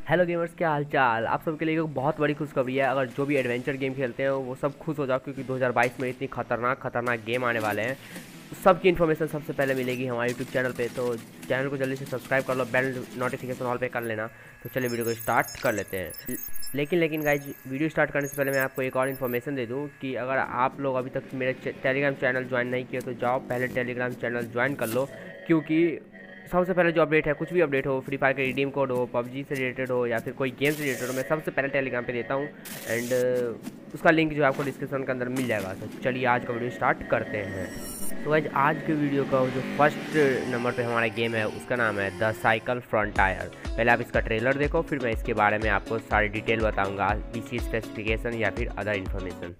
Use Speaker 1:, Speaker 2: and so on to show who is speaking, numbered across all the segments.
Speaker 1: Hello gamers, क्या हाल चाल। आप सबके लिए एक बहुत बड़ी खुशखबरी है। अगर जो भी एडवेंचर गेम खेलते हैं वो सब खुश हो जाओ, क्योंकि 2022 में इतनी खतरनाक गेम आने वाले हैं। सबकी इन्फॉर्मेशन सबसे पहले मिलेगी हमारे यूट्यूब चैनल पे। तो चैनल को जल्दी से सब्सक्राइब कर लो, बेल नोटिफिकेशन ऑल पे कर लेना। तो चलिए वीडियो को स्टार्ट कर लेते हैं। लेकिन गाइज, वीडियो स्टार्ट करने से पहले मैं आपको एक और इन्फॉर्मेशन दे दूं कि अगर आप लोग अभी तक मेरे टेलीग्राम चैनल ज्वाइन नहीं किए तो जाओ पहले टेलीग्राम चैनल ज्वाइन कर लो। क्योंकि सबसे पहले जो अपडेट है, कुछ भी अपडेट हो, फ्री फायर के रिडीम कोड हो, पबजी से रिलेटेड हो या फिर कोई गेम से रिलेटेड हो, मैं सबसे पहले टेलीग्राम पे देता हूँ। एंड उसका लिंक जो है आपको डिस्क्रिप्शन के अंदर मिल जाएगा। तो चलिए आज का वीडियो स्टार्ट करते हैं। तो गाइज, आज के वीडियो का जो फर्स्ट नंबर पे हमारा गेम है उसका नाम है द साइकिल फ्रंटायर। पहले आप इसका ट्रेलर देखो, फिर मैं इसके बारे में आपको सारी डिटेल बताऊँगा, पीसी स्पेसिफिकेशन या फिर अदर इन्फॉर्मेशन।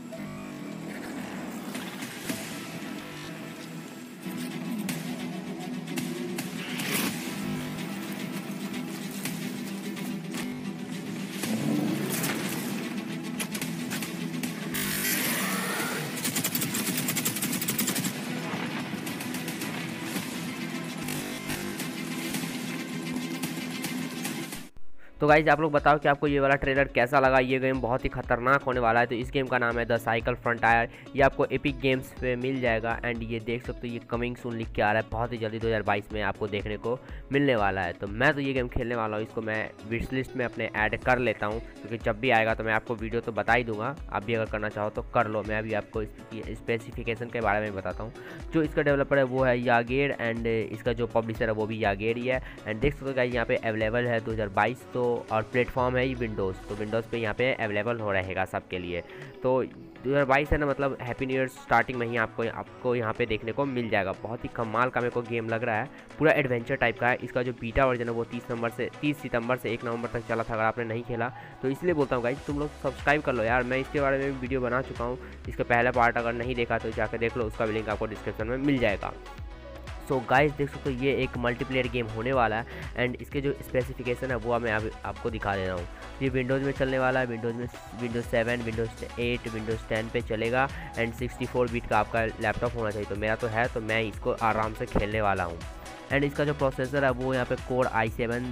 Speaker 1: तो गाइज, आप लोग बताओ कि आपको ये वाला ट्रेलर कैसा लगा। ये गेम बहुत ही खतरनाक होने वाला है। तो इस गेम का नाम है द साइकिल फ्रंटायर। ये आपको एपिक गेम्स पे मिल जाएगा। एंड ये देख सकते हो, ये कमिंग सून लिख के आ रहा है, बहुत ही जल्दी 2022 में आपको देखने को मिलने वाला है। तो मैं तो ये गेम खेलने वाला हूँ। इसको मैं विश लिस्ट में अपने ऐड कर लेता हूँ, क्योंकि जब भी आएगा तो मैं आपको वीडियो तो बता ही दूंगा। आप भी अगर करना चाहो तो कर लो। मैं अभी आपको इसकी स्पेसिफिकेशन के बारे में बताता हूँ। जो इसका डेवलपर है वो है यागेर, एंड इसका जो पब्लिशर है वो भी यागेर ही है। एंड देख सकते हो गाइस, यहाँ पे अवेलेबल है 2022। तो और प्लेटफॉर्म है ये विंडोज़। तो विंडोज़ पे यहाँ पे अवेलेबल हो रहेगा सबके लिए। तो 2022 है ना, मतलब हैप्पी न्यू ईयर स्टार्टिंग में ही आपको यहाँ पे देखने को मिल जाएगा। बहुत ही कमाल का मेरे को गेम लग रहा है। पूरा एडवेंचर टाइप का है। इसका जो बीटा वर्जन है वो 30 सितंबर से 1 नवंबर तक चला था। अगर आपने नहीं खेला तो इसलिए बोलता हूँ गाइस, तुम लोग सब्सक्राइब कर लो यार। मैं इसके बारे में भी वीडियो बना चुका हूँ। इसका पहला पार्ट अगर नहीं देखा तो जाकर देख लो, उसका भी लिंक आपको डिस्क्रिप्शन में मिल जाएगा। सो गाइस, देख सकते हो ये एक मल्टीप्लेयर गेम होने वाला है। एंड इसके जो स्पेसिफिकेशन है वो मैं आपको दिखा दे रहा हूँ। ये विंडोज़ में चलने वाला है। विंडोज़ 7, विंडोज़ 8, विंडोज़ 10 पे चलेगा। एंड 64 बिट का आपका लैपटॉप होना चाहिए। तो मेरा तो है, तो मैं इसको आराम से खेलने वाला हूँ। एंड इसका जो प्रोसेसर है वो यहाँ पे कोर i7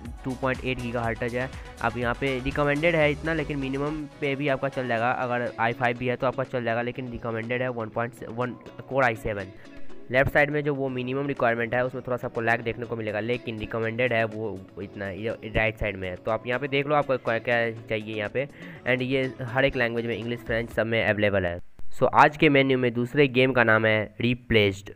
Speaker 1: 2.8 गीगाहर्ट्ज़ है। अब यहाँ पे रिकमेंडेड है इतना, लेकिन मिनिमम पे भी आपका चल जाएगा। अगर i5 भी है तो आपका चल जाएगा, लेकिन रिकमेंडेड है 1.1 कोर i7। लेफ्ट साइड में जो वो मिनिमम रिक्वायरमेंट है उसमें थोड़ा सा आपको लैग देखने को मिलेगा, लेकिन रिकमेंडेड है वो इतना। ये राइट साइड में है। तो आप यहाँ पे देख लो आपको क्या क्या चाहिए यहाँ पे। एंड ये हर एक लैंग्वेज में, इंग्लिश, फ्रेंच, सब में अवेलेबल है। सो आज के मेन्यू में दूसरे गेम का नाम है रिप्लेस्ड।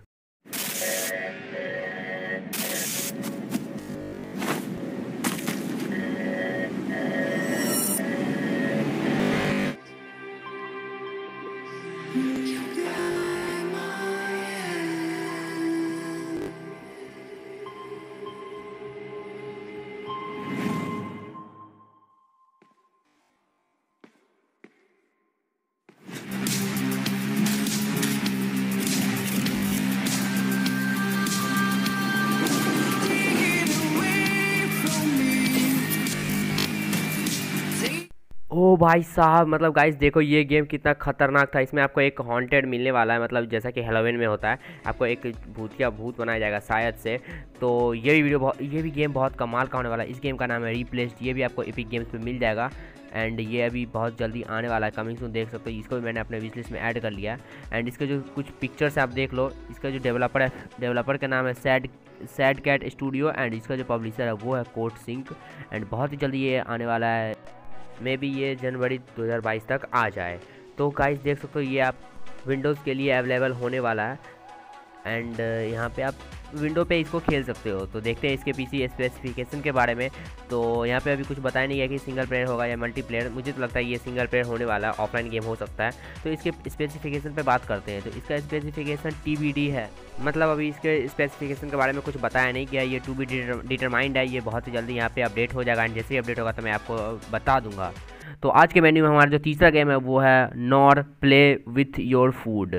Speaker 1: ओ भाई साहब, मतलब गाइस देखो ये गेम कितना खतरनाक था। इसमें आपको एक हॉन्टेड मिलने वाला है, मतलब जैसा कि हेलोविन में होता है, आपको एक भूत बनाया जाएगा शायद से। तो ये भी गेम बहुत कमाल का होने वाला है। इस गेम का नाम है रिप्लेस्ड। ये भी आपको एपिक गेम्स पे मिल जाएगा। एंड ये अभी बहुत जल्दी आने वाला है, कमिंग सून, देख सकते हो। इसको भी मैंने अपने विश लिस्ट में ऐड कर लिया। एंड इसके जो कुछ पिक्चर्स है आप देख लो। इसका जो डेवलपर है, डेवलपर का नाम है सैड कैट स्टूडियो। एंड इसका जो पब्लिशर है वो है कोड सिंक। एंड बहुत ही जल्दी ये आने वाला है। मे बी ये जनवरी 2022 तक आ जाए। तो गाइस देख सकते हो ये आप विंडोज़ के लिए अवेलेबल होने वाला है। एंड यहाँ पे आप विंडो पे इसको खेल सकते हो। तो देखते हैं इसके पीसी स्पेसिफिकेशन के बारे में। तो यहाँ पे अभी कुछ बताया नहीं है कि सिंगल प्लेयर होगा या मल्टीप्लेयर। मुझे तो लगता है ये सिंगल प्लेयर होने वाला है, ऑफलाइन गेम हो सकता है। तो इसके स्पेसिफिकेशन पे बात करते हैं। तो इसका स्पेसिफिकेशन TBD है, मतलब अभी इसके स्पेसिफिकेशन के बारे में कुछ बताया नहीं गया। ये टू बी डिटरमाइंड है। ये बहुत ही जल्दी यहाँ पे अपडेट हो जाएगा। एंड जैसे ही अपडेट होगा तो मैं आपको बता दूंगा। तो आज के मेन्यू में हमारा जो तीसरा गेम है वो है nor play with your food.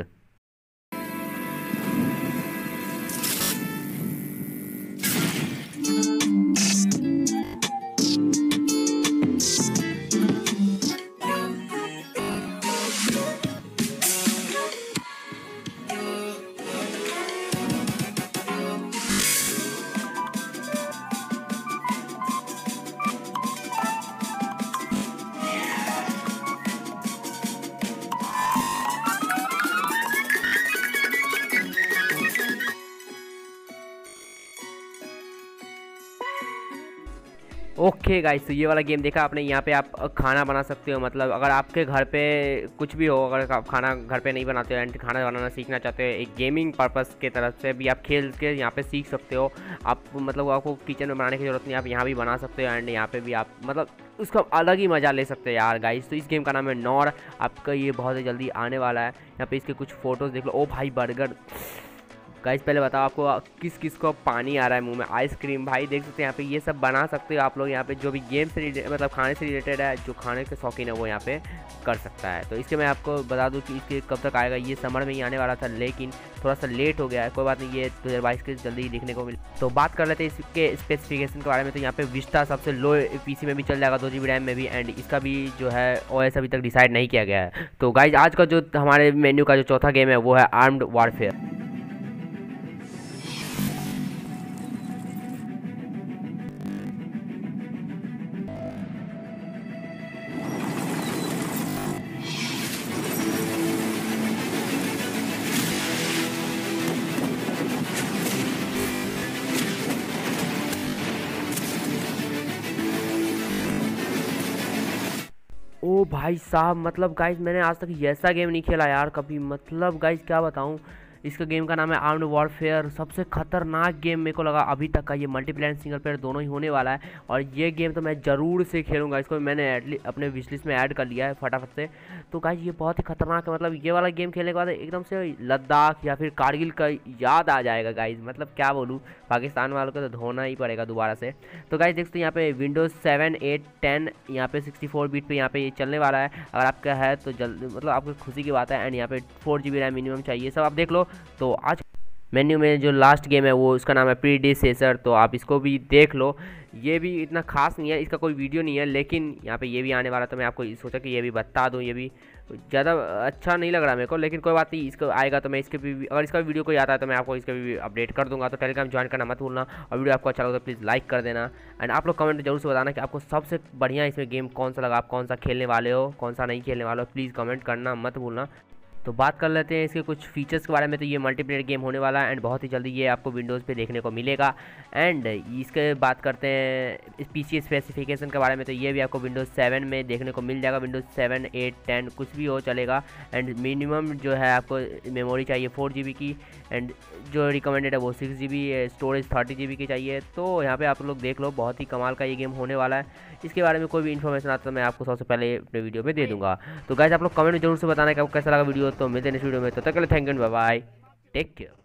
Speaker 1: Okay guys, तो ये वाला गेम देखा आपने। यहाँ पे आप खाना बना सकते हो, मतलब अगर आपके घर पे कुछ भी हो, अगर आप खाना घर पे नहीं बनाते हो एंड खाना बनाना सीखना चाहते हो, एक गेमिंग पर्पस के तरफ से भी आप खेल के यहाँ पे सीख सकते हो। आप मतलब आपको किचन में बनाने की ज़रूरत नहीं, आप यहाँ भी बना सकते हो एंड यहाँ पे भी आप मतलब उसका अलग ही मज़ा ले सकते हो यार गाइस। तो इस गेम का नाम है नॉर। आपका ये बहुत ही जल्दी आने वाला है। यहाँ पे इसके कुछ फ़ोटोज़ देख लो। ओ भाई बर्गर गाइस, पहले बताओ आपको किस किस को पानी आ रहा है मुंह में। आइसक्रीम भाई देख सकते हैं यहाँ पे, ये सब बना सकते हो आप लोग। यहाँ पे जो भी गेम से मतलब खाने से रिलेटेड है, जो खाने के शौकीन है वो यहाँ पे कर सकता है। तो इसके मैं आपको बता दूं कि इसके कब तक आएगा। ये समर में ही आने वाला था लेकिन थोड़ा सा लेट हो गया है, कोई बात नहीं, ये 2022 के जल्दी ही देखने को मिले। तो बात कर लेते हैं इसके स्पेसिफिकेशन के बारे में। तो यहाँ पे विस्टा सबसे लो पीसी में भी चल जाएगा, 2 GB रैम में भी, एंड इसका भी जो है OS अभी तक डिसाइड नहीं किया गया है। तो गाइज आज का जो हमारे मेन्यू का जो चौथा गेम है वो है आर्म्ड वॉरफेयर। ओ भाई साहब, मतलब गाइज मैंने आज तक ऐसा गेम नहीं खेला यार कभी। मतलब गाइज क्या बताऊँ, इसका गेम का नाम है आर्म्ड वॉरफेयर। सबसे खतरनाक गेम मेरे को लगा अभी तक का। ये मल्टीप्लेयर सिंगल प्लेयर दोनों ही होने वाला है और ये गेम तो मैं ज़रूर से खेलूंगा। इसको मैंने अपने विश लिस्ट में ऐड कर लिया है फटाफट से। तो गाइज ये बहुत ही खतरनाक है। मतलब ये वाला गेम खेलने के बाद एकदम से लद्दाख या फिर कारगिल का याद आ जाएगा गाइज। मतलब क्या बोलूँ, पाकिस्तान वालों को तो धोना ही पड़ेगा दोबारा से। तो गाइज देखते हैं यहाँ पे विंडोज़ 7, 8, 10 यहाँ पे 64 बीट पे यहाँ पे ये चलने वाला है। अगर आपका है तो जल्द मतलब आपको खुशी की बात है। एंड यहाँ पे 4 GB रैम मिनिमम चाहिए, सब आप देख लो। तो आज मेन्यू में जो लास्ट गेम है वो उसका नाम है प्रीडिसेसर, तो आप इसको भी देख लो। ये भी इतना खास नहीं है, इसका कोई वीडियो नहीं है, लेकिन यहाँ पे ये भी आने वाला, तो मैं आपको सोचा कि ये भी बता दूँ। ये भी ज़्यादा अच्छा नहीं लग रहा मेरे को, लेकिन कोई बात नहीं, इसको आएगा तो मैं इसके भी, अगर इसका वीडियो कोई आता है तो मैं आपको इसका भी अपडेट कर दूंगा। तो टेलीग्राम ज्वाइन करना मत भूलना, और वीडियो आपको अच्छा लगा तो प्लीज़ लाइक कर देना। एंड आप लोग कमेंट जरूर से बताना कि आपको सबसे बढ़िया इसमें गेम कौन सा लगा, आप कौन सा खेलने वाले हो, कौन सा नहीं खेलने वाले हो, प्लीज़ कमेंट करना मत भूलना। तो बात कर लेते हैं इसके कुछ फीचर्स के बारे में। तो ये मल्टीप्लेयर गेम होने वाला है एंड बहुत ही जल्दी ये आपको विंडोज़ पे देखने को मिलेगा। एंड इसके बात करते हैं इस पीसी स्पेसिफिकेशन के बारे में। तो ये भी आपको विंडोज़ 7 में देखने को मिल जाएगा। विंडोज़ 7, 8, 10 कुछ भी हो चलेगा। एंड मिनिमम जो है आपको मेमोरी चाहिए 4 GB की, एंड जो रिकमेंडेड है वो 6 GB, स्टोरेज 30 GB की चाहिए। तो यहाँ पर आप लोग देख लो, बहुत ही कमाल का ये गेम होने वाला है। इसके बारे में कोई भी इन्फॉर्मेशन आता है तो मैं आपको सबसे पहले अपने वीडियो में दे दूँगा। तो गाइस आप लोग कमेंट में जरूर से बताना कि आपको कैसा लगा वीडियो। तो मिलते हैं नेक्स्ट वीडियो में, तो तब तक के लिए thank you, bye bye, take care.